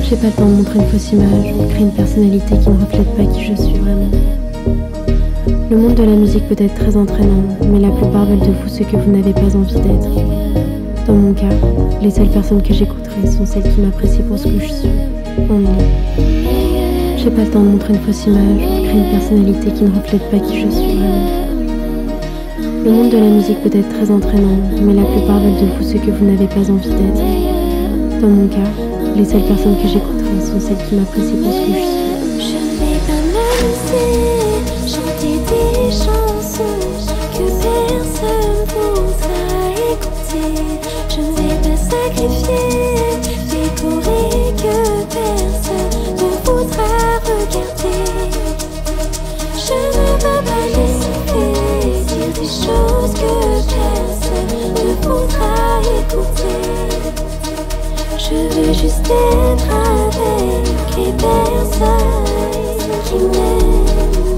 J'ai pas le temps de montrer une fausse image ou de créer une personnalité qui ne reflète pas qui je suis vraiment. Le monde de la musique peut être très entraînant, mais la plupart veulent de vous ce que vous n'avez pas envie d'être. Dans mon cas, les seules personnes que j'écouterai sont celles qui m'apprécient pour ce que je suis, en moi. J'ai pas le temps de montrer une fausse image ou de créer une personnalité qui ne reflète pas qui je suis vraiment. Le monde de la musique peut être très entraînant, mais la plupart veulent de vous ce que vous n'avez pas envie d'être. Dans mon cas, les seules personnes que j'écouterai sont celles qui m'apprécient pour ce que je suis. Je vais pas m'amuser, chanter des chansons que personne voudra écouter. Je ne vais pas sacrifier des chorés que personne ne voudra regarder. Je ne veux pas laisser dire des choses que personne ne voudra écouter. Je veux juste être avec les personnes qui m'aiment.